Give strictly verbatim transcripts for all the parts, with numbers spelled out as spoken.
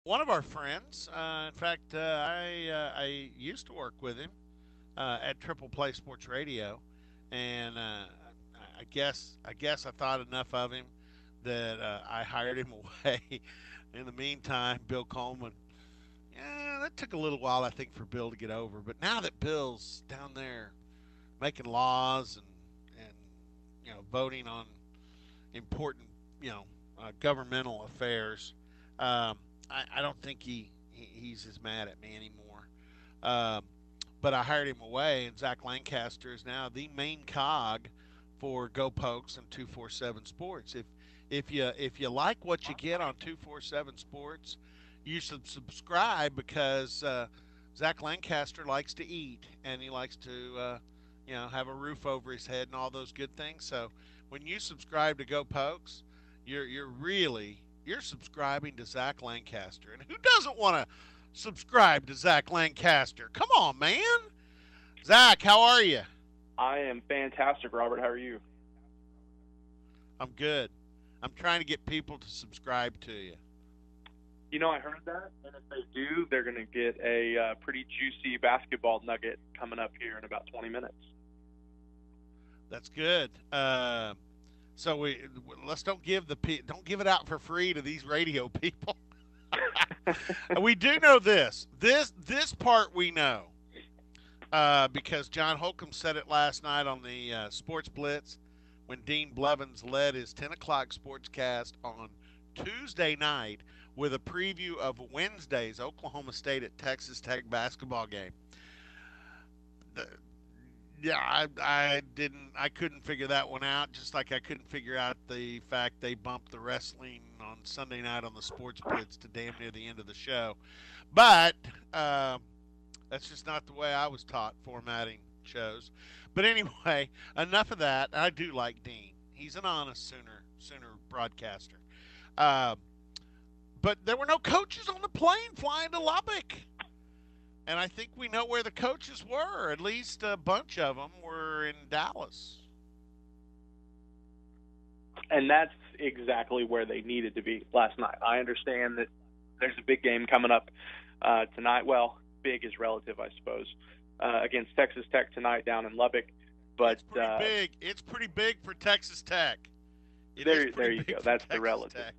One of our friends, uh, in fact, uh, I uh, I used to work with him uh, at Triple Play Sports Radio, and uh, I guess I guess I thought enough of him that uh, I hired him away. In the meantime, Bill Coleman. Yeah, that took a little while, I think, for Bill to get over. But now that Bill's down there making laws and and you know voting on important you know uh, governmental affairs, um, I, I don't think he, he he's as mad at me anymore. Um, but I hired him away, and Zach Lancaster is now the main cog for GoPokes and two forty-seven Sports. If if you if you like what you get on two forty-seven Sports, you should subscribe because uh, Zach Lancaster likes to eat and he likes to uh, you know have a roof over his head and all those good things. So when you subscribe to GoPokes, you're you're really you're subscribing to Zach Lancaster, and who doesn't want to subscribe to Zach Lancaster? Come on, man. Zach, how are you? I am fantastic, Robert. How are you? I'm good. I'm trying to get people to subscribe to you. You know, I heard that, and if they do, they're going to get a uh, pretty juicy basketball nugget coming up here in about twenty minutes. That's good. Uh, so we let's don't give the don't give it out for free to these radio people. We do know this. This this part we know uh, because John Holcomb said it last night on the uh, Sports Blitz when Dean Blevins led his ten o'clock sportscast on Tuesday night with a preview of Wednesday's Oklahoma State at Texas Tech basketball game. The, yeah, I, I didn't, I couldn't figure that one out. Just like I couldn't figure out the fact they bumped the wrestling on Sunday night on the Sports Blitz to damn near the end of the show. But uh, that's just not the way I was taught formatting shows. But anyway, enough of that. I do like Dean. He's an honest Sooner Sooner broadcaster. Uh, but there were no coaches on the plane flying to Lubbock. And I think we know where the coaches were. At least a bunch of them were in Dallas. And that's exactly where they needed to be last night. I understand that there's a big game coming up uh, tonight. Well, big is relative, I suppose, uh, against Texas Tech tonight down in Lubbock. But it's pretty uh, big. It's pretty big for Texas Tech. It there, there you go. That's Texas the relative. Tech.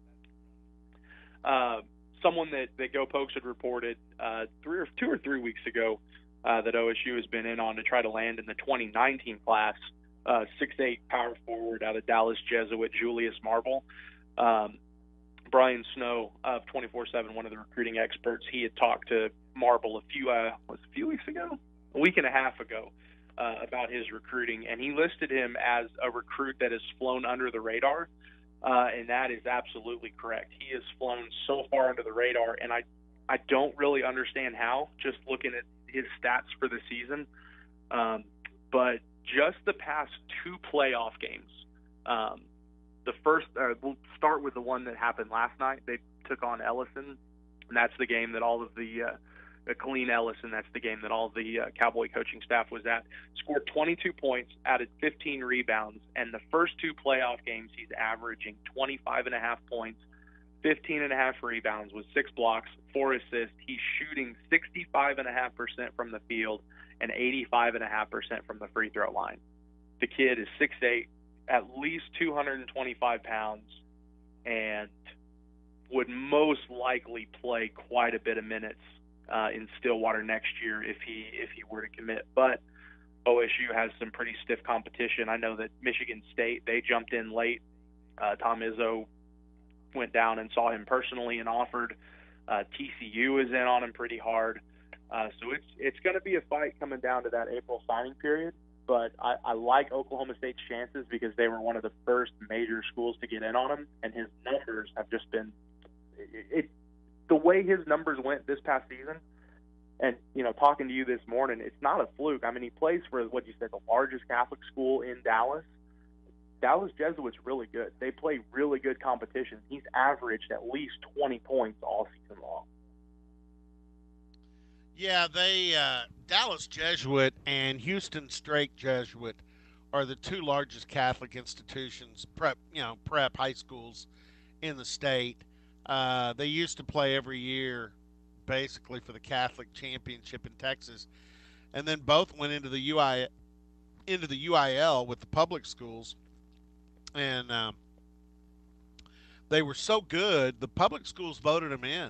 Uh, someone that, that GoPokes had reported uh, three or two or three weeks ago uh, that O S U has been in on to try to land in the twenty nineteen class, uh, six eight power forward out of Dallas Jesuit, Julius Marble. Um, Brian Snow of twenty-four seven, one of the recruiting experts, he had talked to Marble a few, uh, was it a few weeks ago? A week and a half ago uh, about his recruiting, and he listed him as a recruit that has flown under the radar. Uh, and that is absolutely correct. He has flown so far under the radar, and I, I don't really understand how, just looking at his stats for the season. Um, but just the past two playoff games, um, the first, uh, we'll start with the one that happened last night. They took on Ellison, and that's the game that all of the uh, uh, Colleen Ellison, that's the game that all the uh, Cowboy coaching staff was at, scored twenty-two points, added fifteen rebounds, and the first two playoff games he's averaging twenty-five and a half points, fifteen and a half rebounds with six blocks, four assists. He's shooting sixty-five and a half percent from the field and eighty-five and a half percent from the free throw line. The kid is six eight, at least two hundred twenty-five pounds, and would most likely play quite a bit of minutes Uh, in Stillwater next year if he if he were to commit. But O S U has some pretty stiff competition. I know that Michigan State, they jumped in late. Uh, Tom Izzo went down and saw him personally and offered. Uh, T C U is in on him pretty hard. Uh, so it's it's going to be a fight coming down to that April signing period. But I, I like Oklahoma State's chances because they were one of the first major schools to get in on him, and his numbers have just been it, it the way his numbers went this past season, and, you know, talking to you this morning, it's not a fluke. I mean, he plays for what you said, the largest Catholic school in Dallas. Dallas Jesuits really good. They play really good competition. He's averaged at least twenty points all season long. Yeah, they uh, Dallas Jesuit and Houston Strake Jesuit are the two largest Catholic institutions, prep you know prep high schools in the state. Uh, they used to play every year, basically for the Catholic Championship in Texas, and then both went into the U I into the U I L with the public schools, and um, they were so good. The public schools voted them in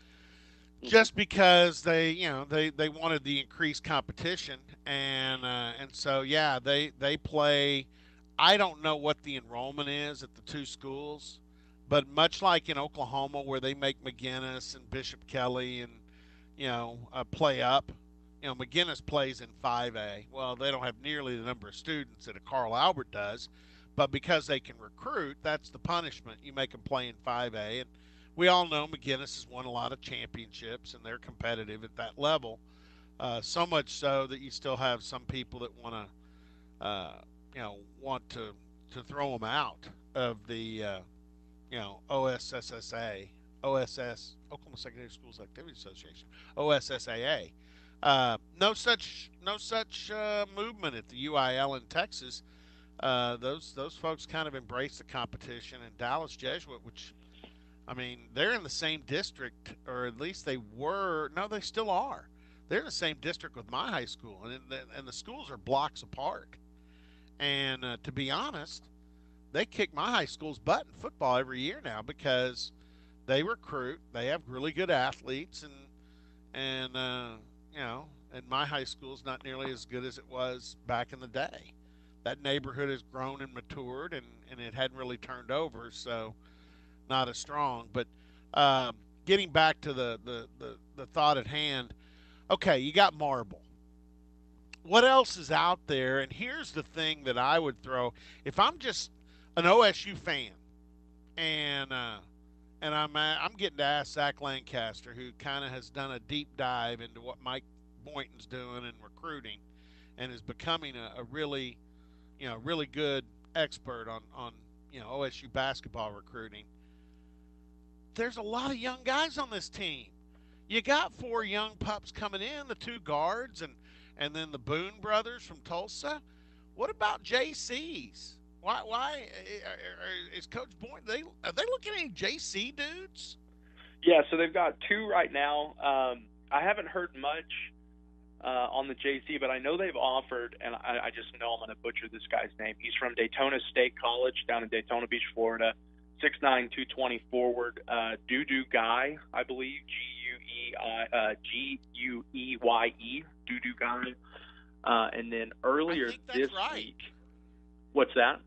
Hmm. just because they, you know, they, they wanted the increased competition, and uh, and so yeah, they they play. I don't know what the enrollment is at the two schools, but much like in Oklahoma, where they make McGinnis and Bishop Kelly and you know uh, play up. You know, McGinnis plays in five A. Well, they don't have nearly the number of students that a Carl Albert does, but because they can recruit, that's the punishment. You make them play in five A, and we all know McGinnis has won a lot of championships, and they're competitive at that level. Uh, so much so that you still have some people that want to, uh, you know, want to to throw them out of the, uh, you know, O S S S A, O S S, Oklahoma Secondary Schools Activity Association, O S S A A. Uh, no such no such uh, movement at the U I L in Texas. Uh, those those folks kind of embrace the competition, and Dallas Jesuit, which I mean, they're in the same district, or at least they were. No, they still are. They're in the same district with my high school, and the, and the schools are blocks apart. And uh, to be honest, they kick my high school's butt in football every year now because they recruit. They have really good athletes, and and uh, you know, and my high school is not nearly as good as it was back in the day. That neighborhood has grown and matured, and and it hadn't really turned over, so not as strong. But um, getting back to the, the, the, the thought at hand, okay, you got marble. What else is out there? And here's the thing that I would throw: if I'm just an O S U fan, and uh, and I'm uh, I'm getting to ask Zach Lancaster, who kind of has done a deep dive into what Mike Boynton's doing in recruiting, and is becoming a, a really you know really good expert on on you know O S U basketball recruiting. There's a lot of young guys on this team. You got four young pups coming in, the two guards, and and then the Boone brothers from Tulsa. What about J Cs? Why why eh, eh, is Coach Boynton? They are they looking at any J C dudes? Yeah, so they've got two right now. Um, I haven't heard much uh, on the J C, but I know they've offered, and I, I just know I'm going to butcher this guy's name. He's from Daytona State College down in Daytona Beach, Florida. six nine, two twenty forward, uh, Doo-Doo Guy, I believe, G U E I, uh, G U E Y E, Doo-Doo Guy. Uh, and then I earlier think that's this right. week, what's that?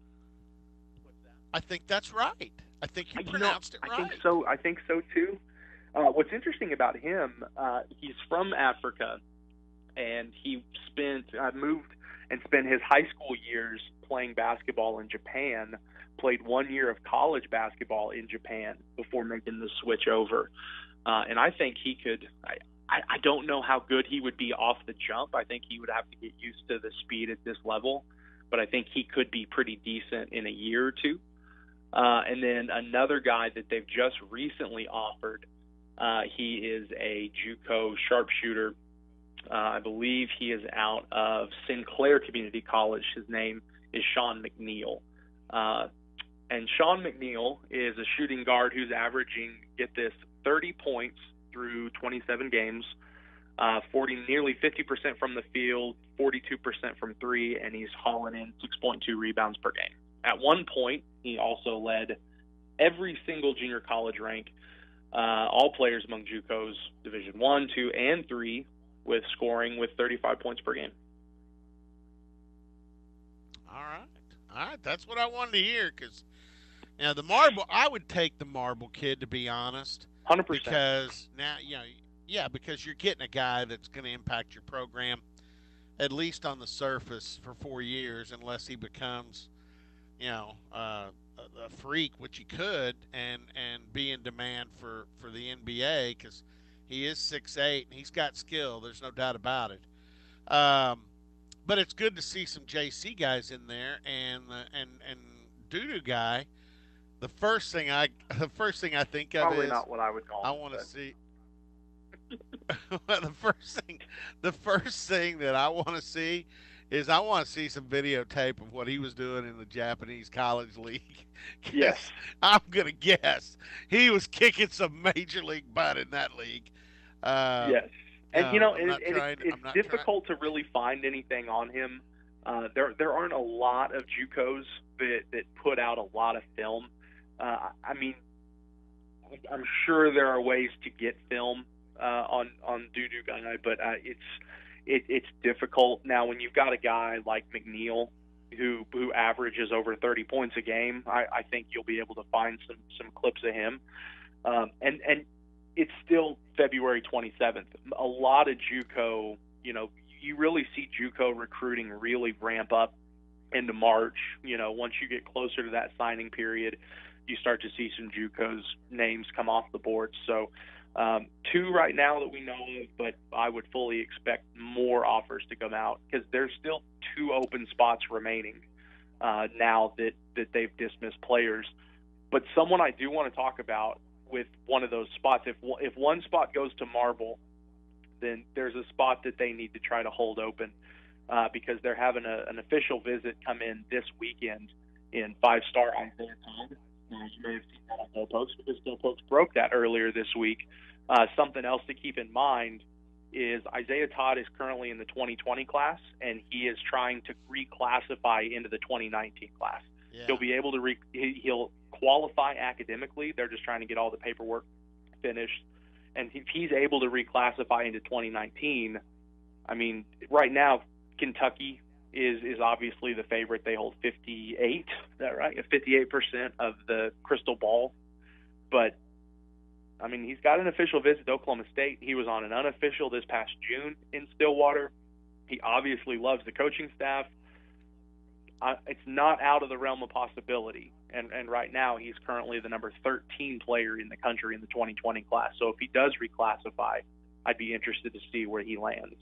I think that's right. I think you You know, pronounced it I right. think so. I think so too. Uh, what's interesting about him, uh, he's from Africa, and he spent, uh, moved and spent his high school years playing basketball in Japan. Played one year of college basketball in Japan before making the switch over. Uh, and I think he could. I, I, I don't know how good he would be off the jump. I think he would have to get used to the speed at this level, but I think he could be pretty decent in a year or two. Uh, and then another guy that they've just recently offered, uh, he is a JUCO sharpshooter. Uh, I believe he is out of Sinclair Community College. His name is Sean McNeil. Uh, and Sean McNeil is a shooting guard who's averaging, get this, thirty points through twenty-seven games, uh, forty, nearly fifty percent from the field, forty-two percent from three, and he's hauling in six point two rebounds per game. At one point, he also led every single junior college rank, uh, all players among JUCOs, Division One, Two, and Three, with scoring with thirty-five points per game. All right, all right. That's what I wanted to hear because you know the marble. I would take the marble kid to be honest, one hundred percent. because now you know, yeah, because you're getting a guy that's going to impact your program at least on the surface for four years, unless he becomes you know, uh, a, a freak, which he could, and and be in demand for for the N B A because he is six eight and he's got skill. There's no doubt about it. Um, but it's good to see some J C guys in there, and uh, and and Doodoo guy. The first thing I the first thing I think of Probably is not what I would call I him. want to But see. the first thing, the first thing that I want to see is I want to see some videotape of what he was doing in the Japanese college league. Yes. Because I'm going to guess he was kicking some major league butt in that league. Um, Yes. And you no, know, I'm and, not and it's trying. it's I'm not trying. difficult to really find anything on him. Uh, there there aren't a lot of JUCOs that that put out a lot of film. Uh, I mean, I'm sure there are ways to get film uh, on on Dudu Guy, but uh, it's it, it's difficult now when you've got a guy like McNeil who who averages over thirty points a game. I, I think you'll be able to find some some clips of him, um, and and it's still February twenty-seventh. A lot of JUCO, you know, you really see JUCO recruiting really ramp up into March. You know, once you get closer to that signing period, you start to see some JUCO's names come off the board. So um, two right now that we know of, but I would fully expect more offers to come out because there's still two open spots remaining uh, now that, that they've dismissed players. But someone I do want to talk about with one of those spots, if if one spot goes to Marble, then there's a spot that they need to try to hold open uh, because they're having a, an official visit come in this weekend in five-star Isaiah Todd. Uh, you may have seen that on GoPokes because GoPokes broke that earlier this week. Uh, something else to keep in mind is Isaiah Todd is currently in the twenty twenty class, and he is trying to reclassify into the twenty nineteen class. Yeah. He'll be able to re- he'll qualify academically. They're just trying to get all the paperwork finished. And if he's able to reclassify into twenty nineteen, I mean, right now, Kentucky is is obviously the favorite. They hold fifty-eight, is that right? fifty-eight percent of the crystal ball. But, I mean, he's got an official visit to Oklahoma State. He was on an unofficial this past June in Stillwater. He obviously loves the coaching staff. Uh, it's not out of the realm of possibility. And, and right now, he's currently the number thirteen player in the country in the twenty twenty class. So if he does reclassify, I'd be interested to see where he lands.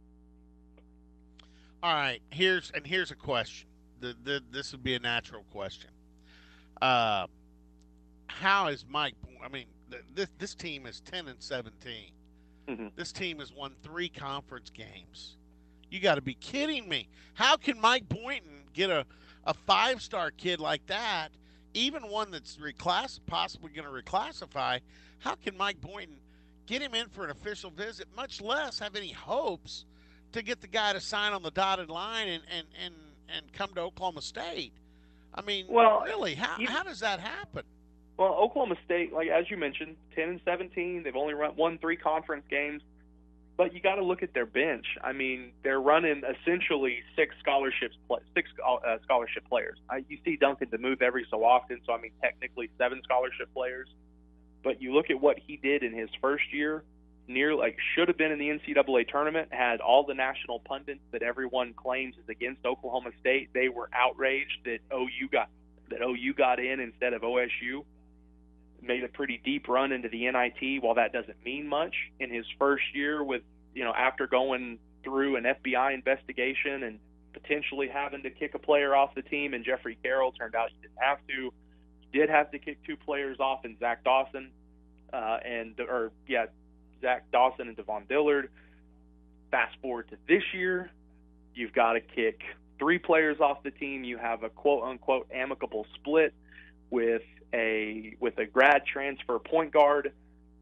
All right, here's and here's a question. The, the this would be a natural question. Uh, how is Mike? I mean, this this team is ten and seventeen. Mm-hmm. This team has won three conference games. You got to be kidding me! How can Mike Boynton get a a five star kid like that, even one that's reclass possibly going to reclassify? How can Mike Boynton get him in for an official visit, much less have any hopes to get the guy to sign on the dotted line and, and, and, and come to Oklahoma State? I mean, well, really, how, you, how does that happen? Well, Oklahoma State, like as you mentioned, ten and seventeen. They've only run, won three conference games. But you got to look at their bench. I mean, they're running essentially six scholarships, six uh, scholarship players. I, you see Duncan DeMuth every so often, so I mean, technically seven scholarship players. But you look at what he did in his first year, near like should have been in the N C double A tournament, had all the national pundits that everyone claims is against Oklahoma State. They were outraged that O U got that O U got in instead of O S U. Made a pretty deep run into the N I T. While that doesn't mean much, in his first year with, you know, after going through an F B I investigation and potentially having to kick a player off the team, and Jeffrey Carroll turned out he didn't have to. He did have to kick two players off in Zach Dawson, uh, and or yeah, Zach Dawson and Devon Dillard. Fast forward to this year, you've got to kick three players off the team. You have a quote unquote amicable split with a with a grad transfer point guard,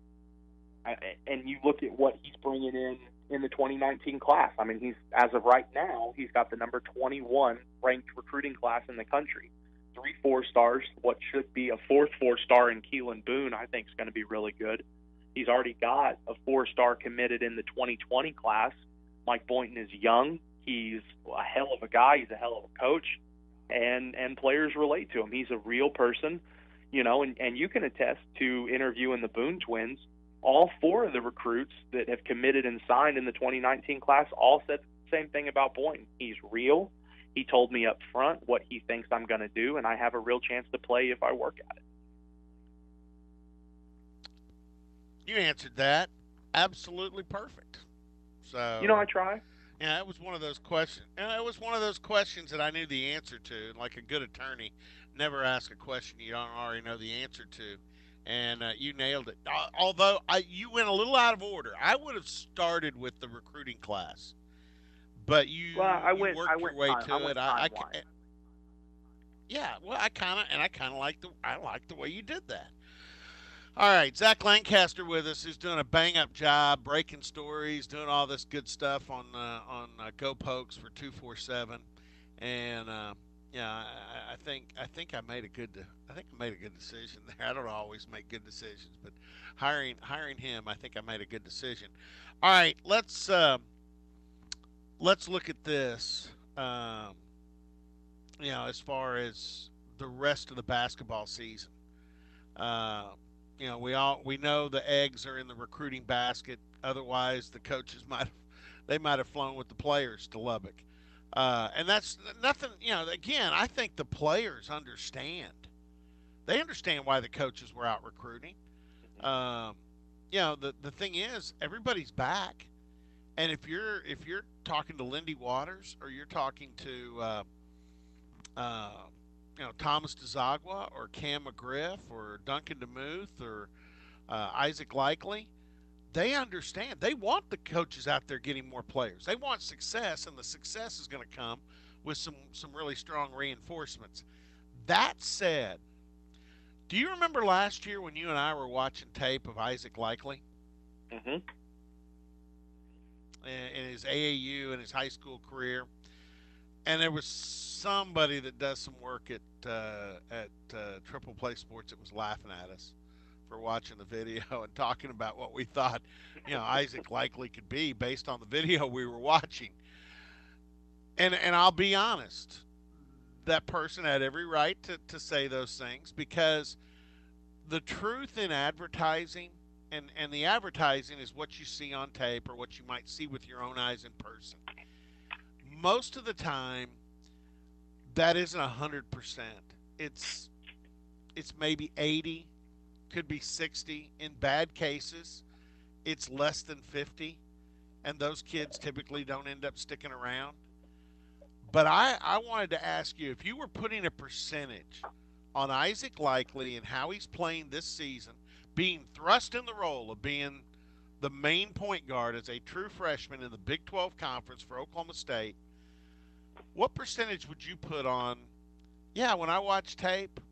and you look at what he's bringing in in the twenty nineteen class. I mean, he's as of right now, he's got the number twenty-one ranked recruiting class in the country. Three four stars, what should be a fourth four star in Keelan Boone, I think is going to be really good. He's already got a four star committed in the twenty twenty class. Mike Boynton is young. He's a hell of a guy. He's a hell of a coach, and and players relate to him. He's a real person. You know, and, and you can attest to interviewing the Boone twins. All four of the recruits that have committed and signed in the twenty nineteen class all said the same thing about Boynton. He's real. He told me up front what he thinks I'm going to do, and I have a real chance to play if I work at it. You answered that absolutely perfect. So you know, I try. Yeah, it was one of those questions. It was one of those questions that I knew the answer to. Like a good attorney, never ask a question you don't already know the answer to, and uh, you nailed it. Although I, you went a little out of order. I would have started with the recruiting class, but you Well, I you went I work your went way time I to went it. I, I timeline. ca- yeah, well, I kind of and I kind of like the I like the way you did that. All right, Zach Lancaster with us, who's doing a bang up job, breaking stories, doing all this good stuff on uh, on uh, GoPokes for two four seven, and uh, yeah, I, I think I think I made a good I think I made a good decision there. I don't always make good decisions, but hiring hiring him, I think I made a good decision. All right, let's uh, let's look at this. Um, you know, as far as the rest of the basketball season. Uh, you know, we all we know the eggs are in the recruiting basket. Otherwise, the coaches might have, they might have flown with the players to Lubbock, uh, and that's nothing. You know, again, I think the players understand. They understand why the coaches were out recruiting. Um, you know, the the thing is, everybody's back, and if you're if you're talking to Lindy Waters or you're talking to uh, uh, you know Thomas DeZagua or Cam McGriff or Duncan DeMuth or uh, Isaac Likely, they understand. They want the coaches out there getting more players. They want success, and the success is going to come with some some really strong reinforcements. That said, do you remember last year when you and I were watching tape of Isaac Likely Hmm. in his A A U and his high school career? And there was somebody that does some work at uh, at uh, Triple Play Sports that was laughing at us for watching the video and talking about what we thought, you know, Isaac Likely could be based on the video we were watching. And and I'll be honest, that person had every right to, to say those things because the truth in advertising and, and the advertising is what you see on tape or what you might see with your own eyes in person. Most of the time, that isn't a hundred percent. It's it's maybe eighty, could be sixty. In bad cases, it's less than fifty, and those kids typically don't end up sticking around. But I, I wanted to ask you if you were putting a percentage on Isaac Likely and how he's playing this season, being thrust in the role of being the main point guard as a true freshman in the Big twelve Conference for Oklahoma State, what percentage would you put on, yeah, when I watch tape,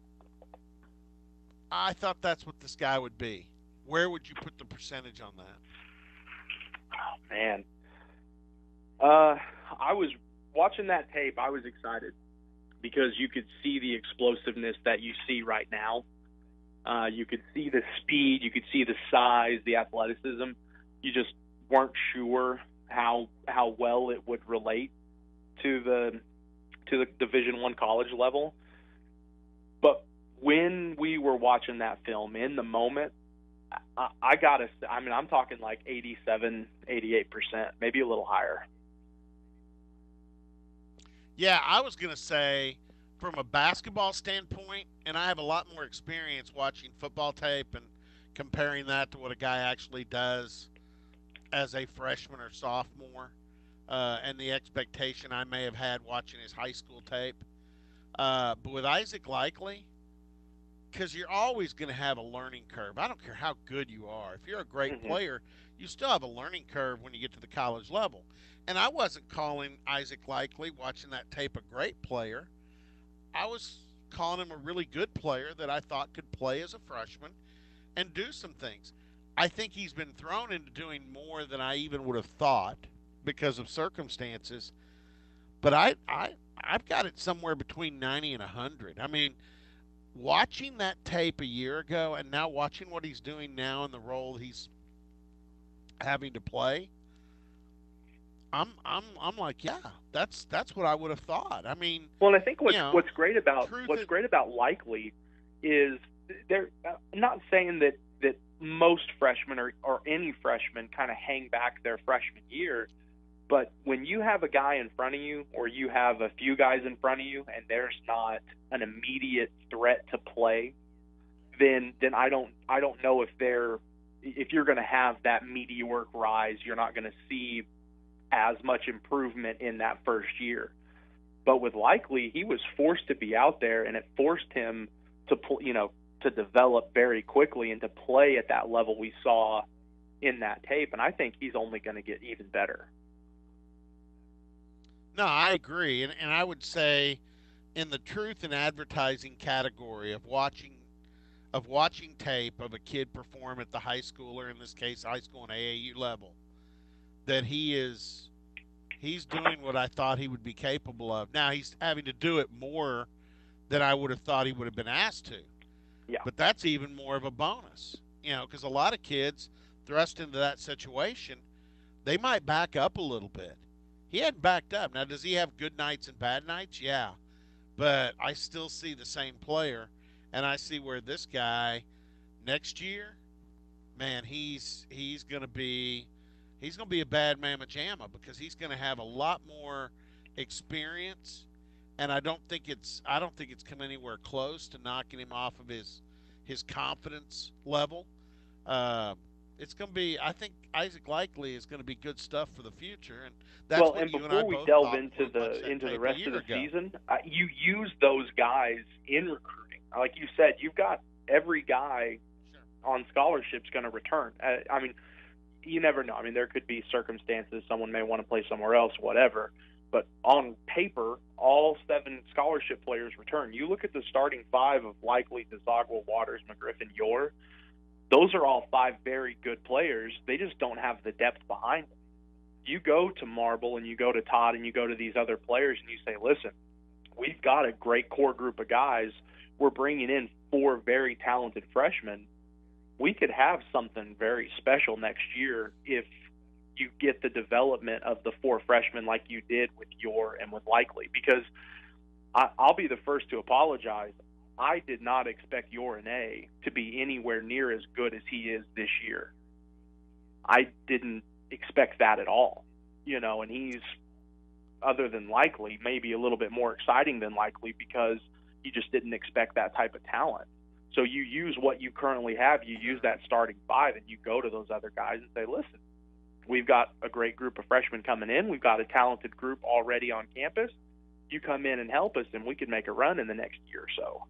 I thought that's what this guy would be? Where would you put the percentage on that? Man, uh, I was watching that tape. I was excited because you could see the explosiveness that you see right now. Uh, you could see the speed, you could see the size, the athleticism. You just weren't sure how how well it would relate to the to the Division One college level. But when we were watching that film in the moment, I, I gotta. I mean, I'm talking like eighty-seven, eighty-eight percent, maybe a little higher. Yeah, I was going to say from a basketball standpoint, and I have a lot more experience watching football tape and comparing that to what a guy actually does as a freshman or sophomore, uh, and the expectation I may have had watching his high school tape. Uh, but with Isaac Likely, because you're always going to have a learning curve. I don't care how good you are. If you're a great Hmm. player, you still have a learning curve when you get to the college level. And I wasn't calling Isaac Likely, watching that tape, a great player. I was calling him a really good player that I thought could play as a freshman and do some things. I think he's been thrown into doing more than I even would have thought because of circumstances. But I, I, I've got it somewhere between ninety and one hundred. I mean, watching that tape a year ago and now watching what he's doing now in the role he's having to play, I'm I'm I'm like, yeah, that's that's what I would have thought. I mean, Well, and I think you what's know, what's great about truth what's is, great about Likely is they're uh, I'm not saying that that most freshmen or or any freshman kind of hang back their freshman year, but when you have a guy in front of you or you have a few guys in front of you and there's not an immediate threat to play, then then I don't I don't know if they're if you're going to have that meteoric rise. You're not going to see as much improvement in that first year. But with Likely, he was forced to be out there, and it forced him to, you know, to develop very quickly and to play at that level we saw in that tape. And I think he's only going to get even better. No, I agree, and and I would say in the truth and advertising category of watching of watching tape of a kid perform at the high school, or in this case high school and A A U level, that he is he's doing what I thought he would be capable of. Now he's having to do it more than I would have thought he would have been asked to. Yeah. But that's even more of a bonus, you know, because a lot of kids thrust into that situation, they might back up a little bit. He hadn't backed up. Now, does he have good nights and bad nights? Yeah. But I still see the same player, and I see where this guy next year, man, he's he's gonna be he's gonna be a bad mamma jamma because he's gonna have a lot more experience, and I don't think it's I don't think it's come anywhere close to knocking him off of his his confidence level. Uh, it's going to be. I think Isaac Likely is going to be good stuff for the future, and that's Well, what and you and I before we both delve thought into when we watched the that into the tape a rest of year the ago. season, uh, you use those guys in recruiting. Like you said, you've got every guy Sure. on scholarship's going to return. Uh, I mean, you never know. I mean, there could be circumstances. Someone may want to play somewhere else, whatever. But on paper, all seven scholarship players return. You look at the starting five of Likely, DeZagua, Waters, McGriffin, Yor. Those are all five very good players. They just don't have the depth behind them. You go to Marble and you go to Todd and you go to these other players and you say, listen, we've got a great core group of guys. We're bringing in four very talented freshmen. We could have something very special next year if you get the development of the four freshmen like you did with Yor and with Likely. Because I, I'll be the first to apologize. I did not expect Yorane to be anywhere near as good as he is this year. I didn't expect that at all, you know, and he's, other than Likely, maybe a little bit more exciting than Likely because you just didn't expect that type of talent. So you use what you currently have, you use that starting five, and you go to those other guys and say, listen, we've got a great group of freshmen coming in. We've got a talented group already on campus. You come in and help us, and we can make a run in the next year or so.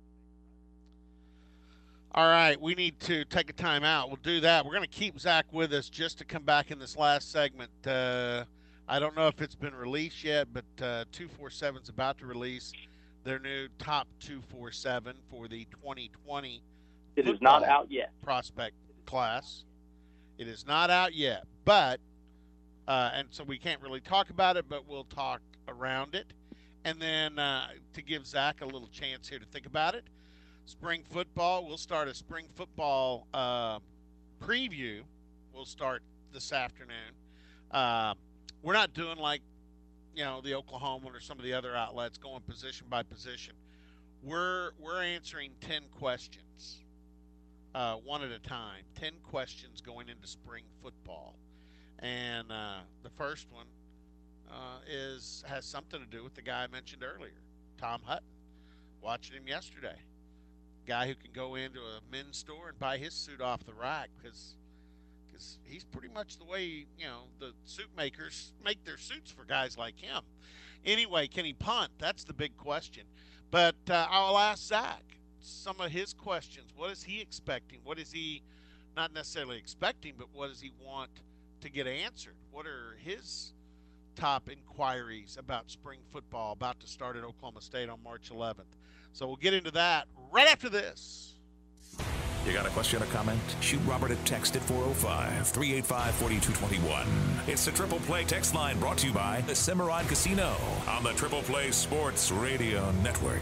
All right, we need to take a time out. We'll do that. We're going to keep Zach with us just to come back in this last segment. Uh, I don't know if it's been released yet, but uh, two forty-seven is about to release their new top two forty-seven for the twenty twenty It is not football out yet. prospect class. It is not out yet, but uh, and so we can't really talk about it, but we'll talk around it. And then uh, to give Zach a little chance here to think about it, spring football. We'll start a spring football uh, preview. We'll start this afternoon. Uh, we're not doing like, you know, the Oklahoma or some of the other outlets going position by position. We're we're answering ten questions, uh, one at a time. Ten questions going into spring football, and uh, the first one uh, is has something to do with the guy I mentioned earlier, Tom Hutton. Watching him yesterday, guy who can go into a men's store and buy his suit off the rack because because he's pretty much the way, you know, the suit makers make their suits for guys like him. Anyway, can he punt? That's the big question. But uh, I'll ask Zach some of his questions. What is he expecting? What is he not necessarily expecting, but what does he want to get answered? What are his top inquiries about spring football about to start at Oklahoma State on March eleventh? So we'll get into that right after this. You got a question or comment? Shoot Robert a text at four oh five, three eight five, four two two one. It's the Triple Play text line brought to you by the Cimarron Casino on the Triple Play Sports Radio Network.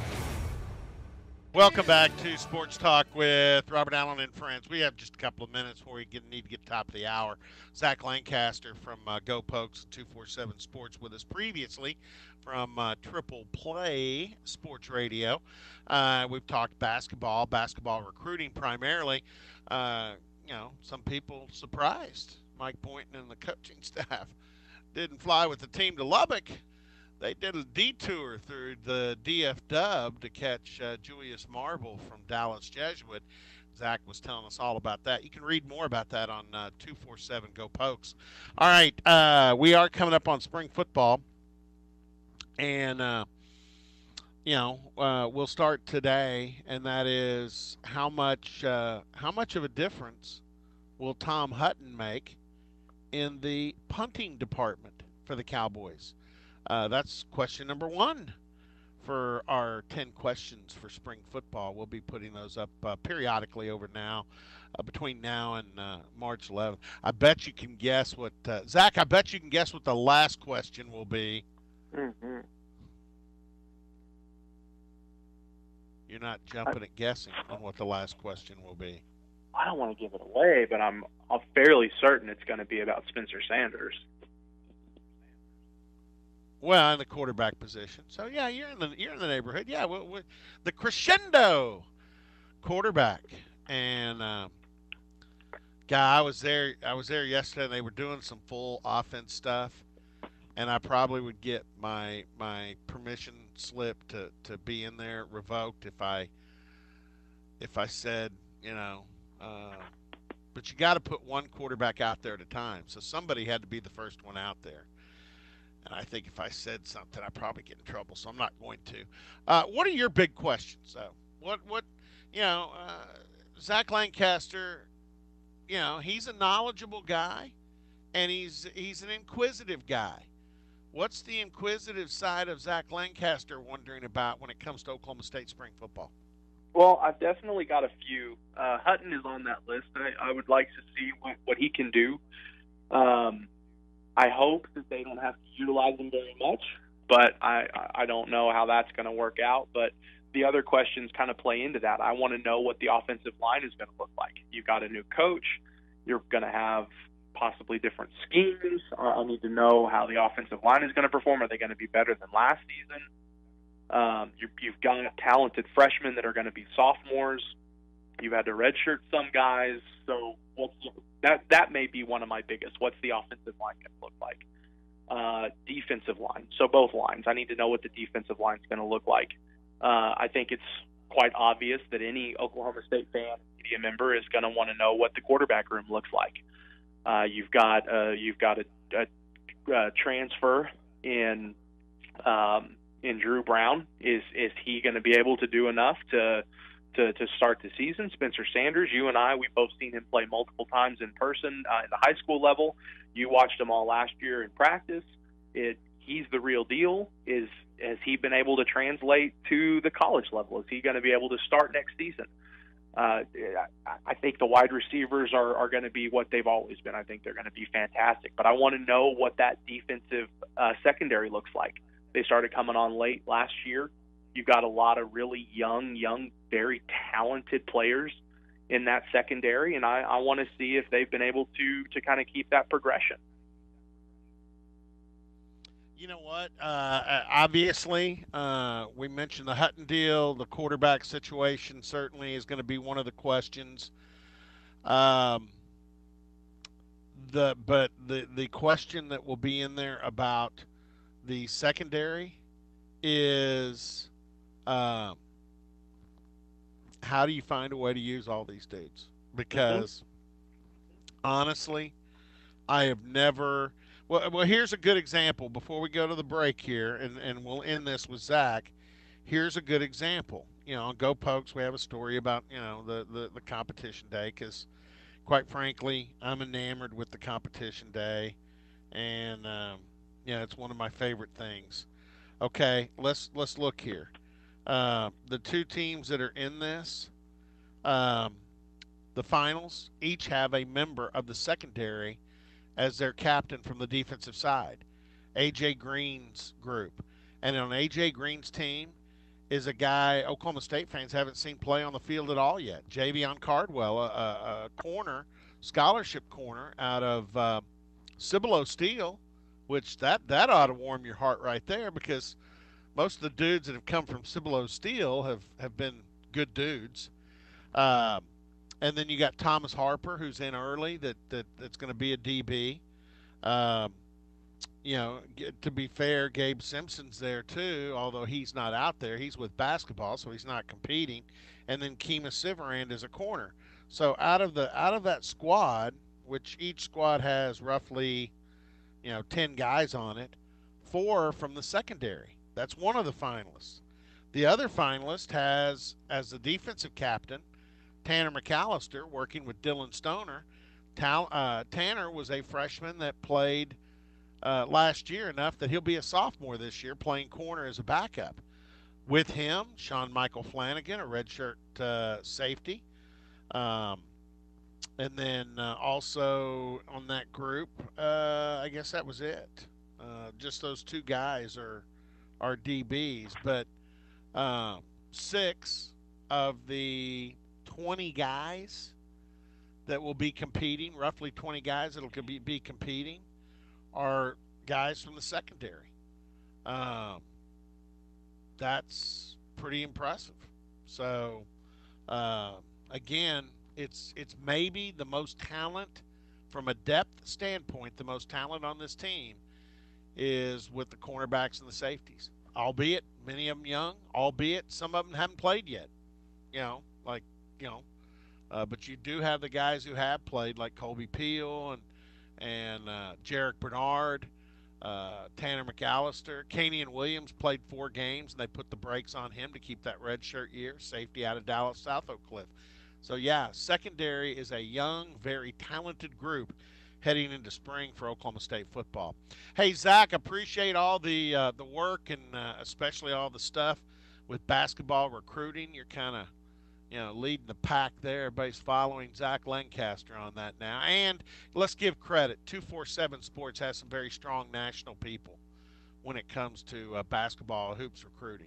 Welcome back to Sports Talk with Robert Allen and friends. We have just a couple of minutes before we get, need to get top of the hour. Zach Lancaster from uh, GoPokes two forty-seven Sports with us previously from uh, Triple Play Sports Radio. Uh, we've talked basketball, basketball recruiting primarily. Uh, you know, some people surprised. Mike Boynton and the coaching staff didn't fly with the team to Lubbock. They did a detour through the D F W to catch uh, Julius Marble from Dallas Jesuit. Zach was telling us all about that. You can read more about that on uh, two forty-seven Go Pokes. All right, uh, we are coming up on spring football, and uh, you know uh, we'll start today, and that is how much uh, how much of a difference will Tom Hutton make in the punting department for the Cowboys? Uh, that's question number one for our ten questions for spring football. We'll be putting those up uh, periodically over now, uh, between now and uh, March eleventh. I bet you can guess what, uh, Zach, I bet you can guess what the last question will be. Mm-hmm. You're not jumping at guessing on what the last question will be. I don't want to give it away, but I'm I'm fairly certain it's going to be about Spencer Sanders. Well, in the quarterback position. So yeah, you're in the you're in the neighborhood. Yeah, we, we, the crescendo quarterback. And uh, guy, I was there. I was there yesterday. And they were doing some full offense stuff, and I probably would get my my permission slip to, to be in there revoked if I if I said, you know. Uh, but you got to put one quarterback out there at a time. So somebody had to be the first one out there. And I think if I said something, I'd probably get in trouble. So I'm not going to. Uh, what are your big questions, though? What what you know? Uh, Zach Lancaster, you know, he's a knowledgeable guy, and he's he's an inquisitive guy. What's the inquisitive side of Zach Lancaster wondering about when it comes to Oklahoma State spring football? Well, I've definitely got a few. Uh, Hutton is on that list. I, I would like to see what, what he can do. Um, I hope that they don't have to utilize him very much, but I, I don't know how that's going to work out. But the other questions kind of play into that. I want to know what the offensive line is going to look like. You've got a new coach. You're going to have possibly different schemes. I need to know how the offensive line is going to perform. Are they going to be better than last season? Um, you, you've got talented freshmen that are going to be sophomores. You've had to redshirt some guys. So what's, that that may be one of my biggest. What's the offensive line going to look like? Uh, defensive line. So both lines. I need to know what the defensive line is going to look like. Uh, I think it's quite obvious that any Oklahoma State fan, media member, is going to want to know what the quarterback room looks like. Uh, you've got uh, you've got a, a, a transfer in. Um, in Drew Brown. Is is he going to be able to do enough to, to to start the season? Spencer Sanders, you and I, we've both seen him play multiple times in person uh, at the high school level. You watched him all last year in practice. It he's the real deal. Is has he been able to translate to the college level? Is he going to be able to start next season? Uh, I think the wide receivers are, are going to be what they've always been. I think they're going to be fantastic. But I want to know what that defensive uh, secondary looks like. They started coming on late last year. You've got a lot of really young, young, very talented players in that secondary, and I, I want to see if they've been able to to kind of keep that progression. You know what? Uh, obviously, uh, we mentioned the Hutton deal. The quarterback situation certainly is going to be one of the questions. Um, the but the the question that will be in there about the secondary is, um, how do you find a way to use all these dudes? Because mm-hmm. honestly, I have never. Well, well, here's a good example. Before we go to the break here, and, and we'll end this with Zach. Here's a good example. You know, on GoPokes, we have a story about, you know, the, the, the competition day because, quite frankly, I'm enamored with the competition day. And, um, yeah, it's one of my favorite things. Okay, let's let's look here. Uh, the two teams that are in this, um, the finals, each have a member of the secondary as their captain from the defensive side, A J Green's group. And on A J Green's team is a guy Oklahoma State fans haven't seen play on the field at all yet, Javion Cardwell, a, a, a corner, scholarship corner out of uh, Cibolo Steel, which that, that ought to warm your heart right there because most of the dudes that have come from Cibolo Steel have, have been good dudes. Um, And then you got Thomas Harper, who's in early, that, that that's going to be a D B. Um, you know, to be fair, Gabe Simpson's there too, although he's not out there. He's with basketball, so he's not competing. And then Kima Siverand is a corner. So out of the out of that squad, which each squad has roughly, you know, ten guys on it, four from the secondary. That's one of the finalists. The other finalist has, as the defensive captain, Tanner McAllister, working with Dylan Stoner. Tal, uh, Tanner was a freshman that played uh, last year enough that he'll be a sophomore this year playing corner as a backup. With him, Sean Michael Flanagan, a redshirt uh, safety. Um, and then uh, also on that group, uh, I guess that was it. Uh, just those two guys are are D Bs, but uh, six of the twenty guys that will be competing, roughly twenty guys that will be, be competing, are guys from the secondary. Um, that's pretty impressive. So, uh, again, it's it's maybe the most talent from a depth standpoint. The most talent on this team is with the cornerbacks and the safeties. Albeit many of them young, albeit some of them haven't played yet. You know, like you know, uh, but you do have the guys who have played, like Colby Peel and and uh, Jarek Bernard. Uh, Tanner McAllister, Kanian Williams played four games, and they put the brakes on him to keep that red shirt year. Safety out of Dallas, South Oak Cliff. So, yeah, secondary is a young, very talented group heading into spring for Oklahoma State football. Hey, Zach, appreciate all the uh, the work and uh, especially all the stuff with basketball recruiting. You're kind of, you know, leading the pack there. Everybody's following Zach Lancaster on that now. And let's give credit. two forty-seven Sports has some very strong national people when it comes to uh, basketball hoops recruiting.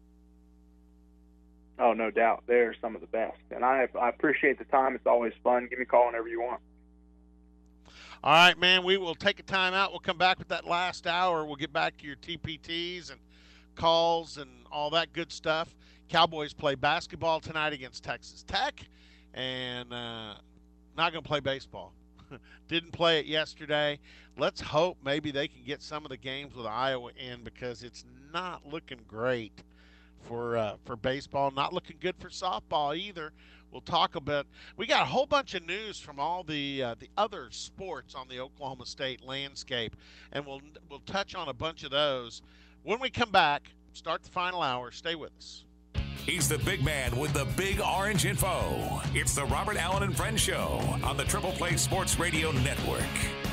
Oh, no doubt. They're some of the best. And I, I appreciate the time. It's always fun. Give me a call whenever you want. All right, man. We will take a time out. We'll come back with that last hour. We'll get back to your T P Ts and calls and all that good stuff. Cowboys play basketball tonight against Texas Tech, and uh, not going to play baseball. Didn't play it yesterday. Let's hope maybe they can get some of the games with Iowa in, because it's not looking great for uh, for baseball. Not looking good for softball either. We'll talk about. We got a whole bunch of news from all the uh, the other sports on the Oklahoma State landscape, and we'll we'll touch on a bunch of those when we come back. Start the final hour. Stay with us. He's the big man with the big orange info. It's the Robert Allen and Friends Show on the Triple Play Sports Radio Network.